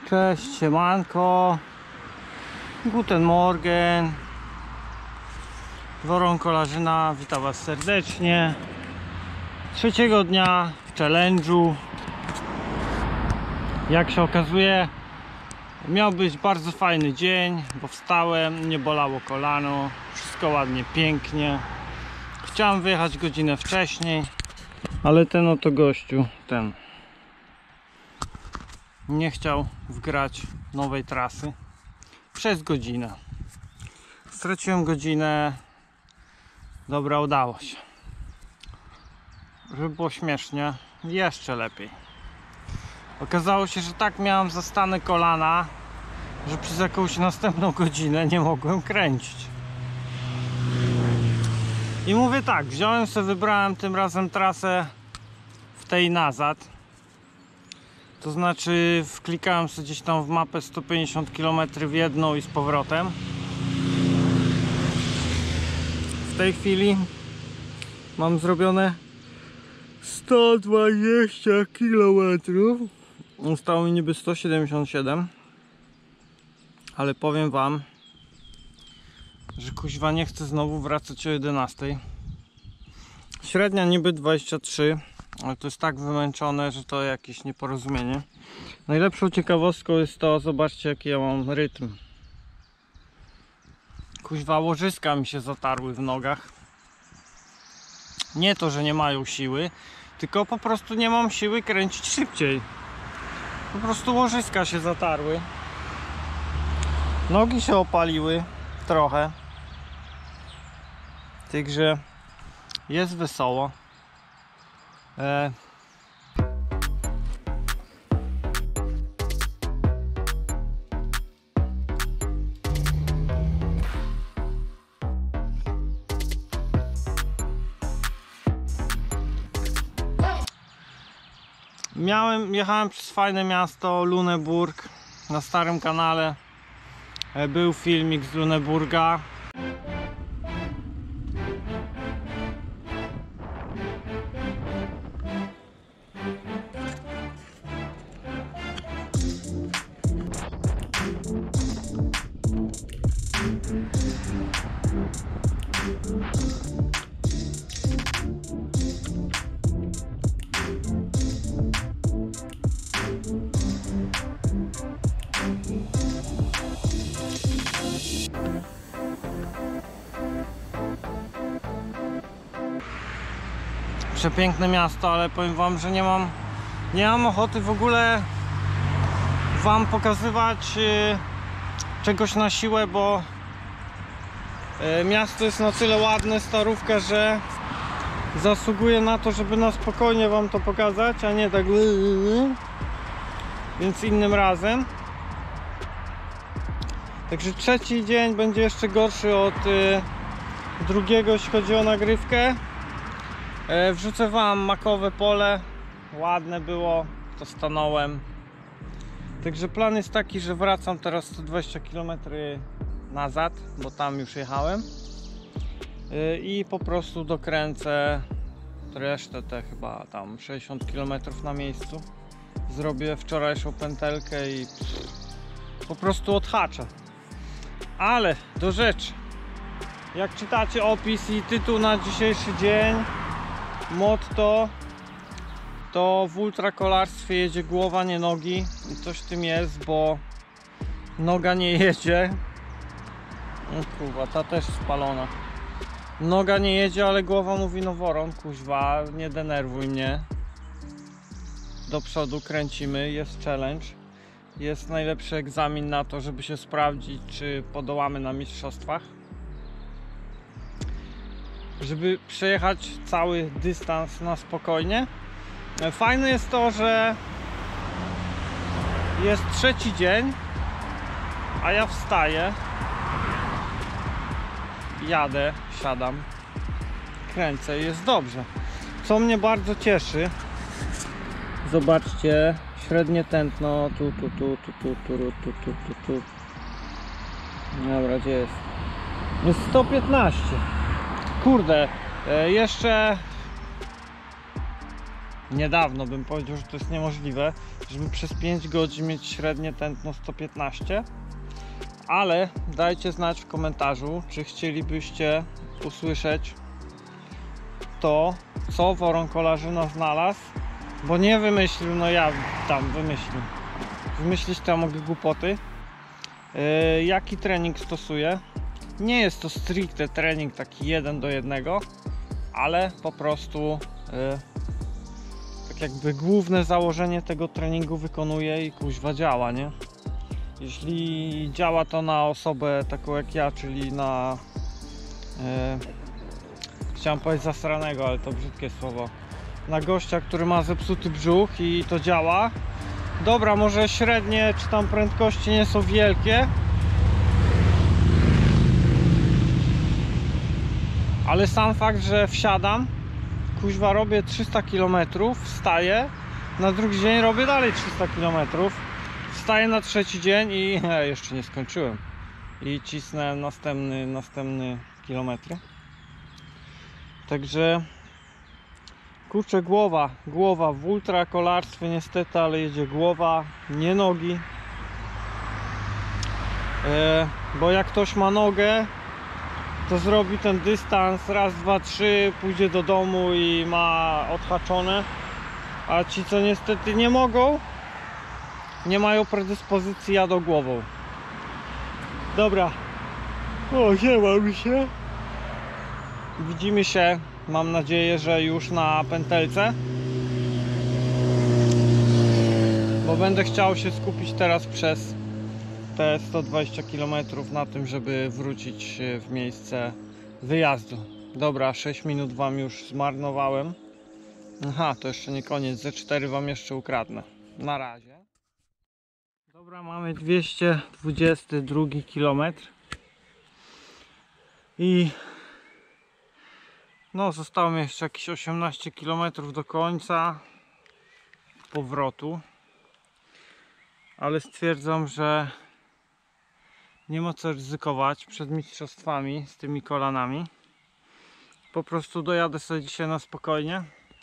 Cześć, siemanko. Guten Morgen. Dworą Kolarzyna, witam was serdecznie. Trzeciego dnia w challenge'u. Jak się okazuje, miał być bardzo fajny dzień, bo wstałem, nie bolało kolano, wszystko ładnie, pięknie. Chciałem wyjechać godzinę wcześniej, ale ten oto gościu, nie chciał wgrać nowej trasy przez godzinę. Straciłem godzinę. Dobra, udało się. Żeby było śmiesznie, jeszcze lepiej. Okazało się, że tak miałem zastane kolana, że przez jakąś następną godzinę nie mogłem kręcić. I mówię tak, wziąłem sobie, wybrałem tym razem trasę w tej nazad. To znaczy wklikałem sobie gdzieś tam w mapę 150 km w jedną i z powrotem. W tej chwili mam zrobione 120 km. Zostało mi niby 177. Ale powiem wam, że kuźwa nie chcę znowu wracać o 11. Średnia niby 23. Ale to jest tak wymęczone, że to jakieś nieporozumienie. Najlepszą ciekawostką jest to, zobaczcie jaki ja mam rytm. Kuźwa, łożyska mi się zatarły w nogach. Nie to, że nie mają siły, tylko po prostu nie mam siły kręcić szybciej. Po prostu łożyska się zatarły. Nogi się opaliły trochę. Także jest wesoło. Jechałem przez fajne miasto Lüneburg. Na starym kanale był filmik z Lüneburga. Przepiękne miasto, ale powiem wam, że nie mam ochoty w ogóle wam pokazywać czegoś na siłę, bo miasto jest na tyle ładne, starówka, że zasługuje na to, żeby na spokojnie wam to pokazać, a nie tak więc innym razem. Także trzeci dzień będzie jeszcze gorszy od drugiego, jeśli chodzi o nagrywkę. Wrzucę wam makowe pole, ładne było, to stanąłem. Także plan jest taki, że wracam teraz 120 km nazad, bo tam już jechałem. I po prostu dokręcę resztę, te chyba tam 60 km na miejscu. Zrobię wczorajszą pętelkę i po prostu odhaczę. Ale do rzeczy. Jak czytacie opis i tytuł na dzisiejszy dzień, motto to w ultrakolarstwie jedzie głowa, nie nogi. I coś w tym jest, bo noga nie jedzie. Kurwa, ta też spalona. Noga nie jedzie, ale głowa mówi: no woron, kuźwa, nie denerwuj mnie. Do przodu kręcimy, jest challenge. Jest najlepszy egzamin na to, żeby się sprawdzić, czy podołamy na mistrzostwach. Żeby przejechać cały dystans na spokojnie. Fajne jest to, że jest trzeci dzień, a ja wstaję, jadę, siadam, kręcę i jest dobrze. Co mnie bardzo cieszy, zobaczcie, średnie tętno, tu. Dobra, gdzie jest? Jest 115. Kurde, jeszcze niedawno bym powiedział, że to jest niemożliwe, żeby przez 5 godzin mieć średnie tętno 115. Ale dajcie znać w komentarzu, czy chcielibyście usłyszeć to, co Woronkolarzyna znalazł, bo nie wymyślił, no ja tam wymyślił. Wymyślić to ja mogę głupoty. Jaki trening stosuje? Nie jest to stricte trening taki 1 do 1, ale po prostu tak jakby główne założenie tego treningu wykonuje i kuźwa działa, nie? Jeśli działa to na osobę taką jak ja, czyli na chciałem powiedzieć zasranego, ale to brzydkie słowo, na gościa, który ma zepsuty brzuch i to działa. Dobra, może średnie czy tam prędkości nie są wielkie, ale sam fakt, że wsiadam, kuźwa robię 300 km, wstaję, na drugi dzień robię dalej 300 km, wstaję na trzeci dzień i jeszcze nie skończyłem i cisnę następny kilometr. Także kurczę, głowa w ultrakolarstwie niestety, ale jedzie głowa, nie nogi. Bo jak ktoś ma nogę, to zrobi ten dystans raz, dwa, trzy, pójdzie do domu i ma odhaczone. A ci, co niestety nie mogą, nie mają predyspozycji, jadą głową. Dobra. O, siema mi się. Widzimy się, mam nadzieję, że już na pętelce, bo będę chciał się skupić teraz przez te 120 km na tym, żeby wrócić w miejsce wyjazdu. Dobra, 6 minut wam już zmarnowałem. Aha, to jeszcze nie koniec, ze 4 wam jeszcze ukradnę. Na razie. Dobra, mamy 222 km i no, zostało mi jeszcze jakieś 18 km do końca powrotu, ale stwierdzam, że nie ma co ryzykować przed mistrzostwami z tymi kolanami. Po prostu dojadę sobie dzisiaj na spokojnie.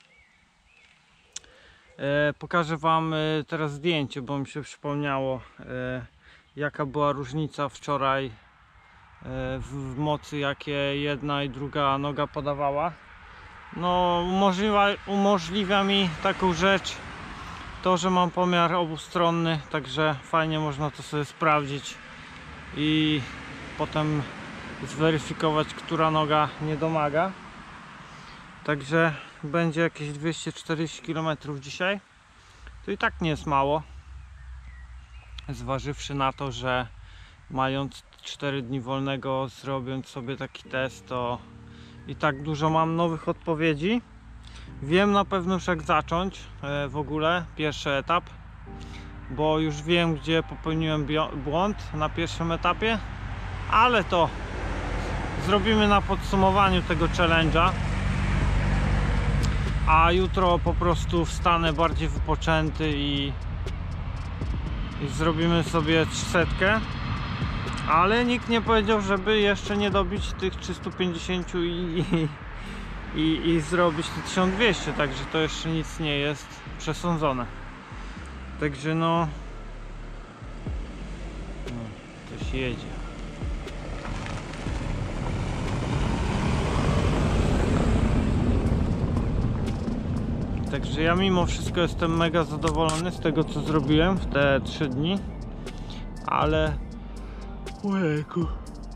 Pokażę wam teraz zdjęcie, bo mi się przypomniało, jaka była różnica wczoraj w mocy, jakie jedna i druga noga podawała. No, umożliwia mi taką rzecz to, że mam pomiar obustronny, także fajnie można to sobie sprawdzić i potem zweryfikować, która noga nie domaga. Także będzie jakieś 240 km dzisiaj. To i tak nie jest mało, zważywszy na to, że mając 4 dni wolnego, zrobiąc sobie taki test, to i tak dużo mam nowych odpowiedzi. Wiem na pewno już jak zacząć w ogóle pierwszy etap, bo już wiem, gdzie popełniłem błąd na pierwszym etapie, ale to zrobimy na podsumowaniu tego challenge'a. A jutro po prostu wstanę bardziej wypoczęty i zrobimy sobie 300. Ale nikt nie powiedział, żeby jeszcze nie dobić tych 350 i zrobić te 1200, także to jeszcze nic nie jest przesądzone. Także no coś jedzie. Także ja mimo wszystko jestem mega zadowolony z tego, co zrobiłem w te 3 dni, ale ojejku,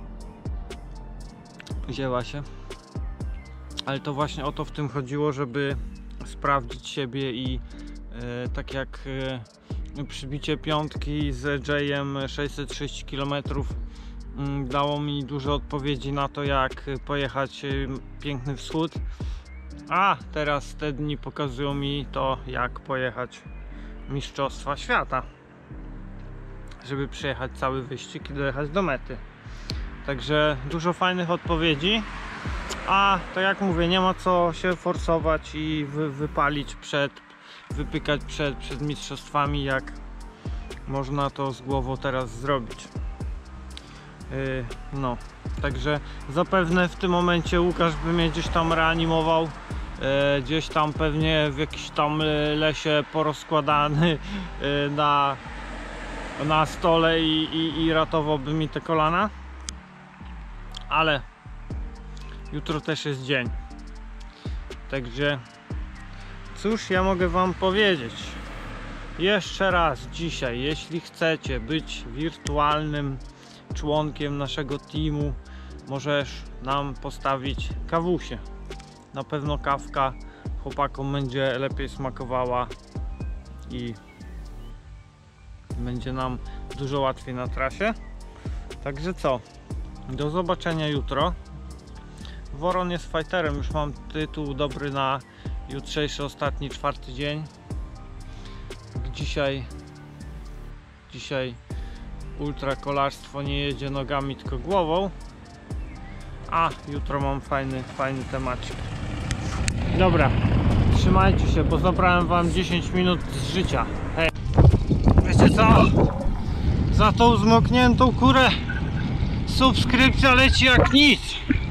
wzięła się. Ale to właśnie o to w tym chodziło, żeby sprawdzić siebie i tak jak przybicie piątki z Jayem 630 km dało mi dużo odpowiedzi na to, jak pojechać piękny wschód. A teraz te dni pokazują mi to, jak pojechać Mistrzostwa Świata, żeby przejechać cały wyścig i dojechać do mety. Także dużo fajnych odpowiedzi, a tak jak mówię, nie ma co się forsować i wypalić wypykać przed mistrzostwami, jak można to z głową teraz zrobić. No, także zapewne w tym momencie Łukasz by mnie gdzieś tam reanimował gdzieś tam pewnie w jakimś tam lesie porozkładany na stole i ratowałby mi te kolana, ale jutro też jest dzień, także cóż ja mogę wam powiedzieć. Jeszcze raz dzisiaj, jeśli chcecie być wirtualnym członkiem naszego teamu, możesz nam postawić kawusie. Na pewno kawka chłopakom będzie lepiej smakowała i będzie nam dużo łatwiej na trasie. Także co? Do zobaczenia jutro. Woron jest fighterem, już mam tytuł dobry na jutrzejszy, ostatni, 4. dzień. Dzisiaj ultrakolarstwo nie jedzie nogami, tylko głową. A jutro mam fajny temacik. Dobra, trzymajcie się, bo zabrałem wam 10 minut z życia. Hej. Wiecie co? Za tą zmokniętą kurę subskrypcja leci jak nic.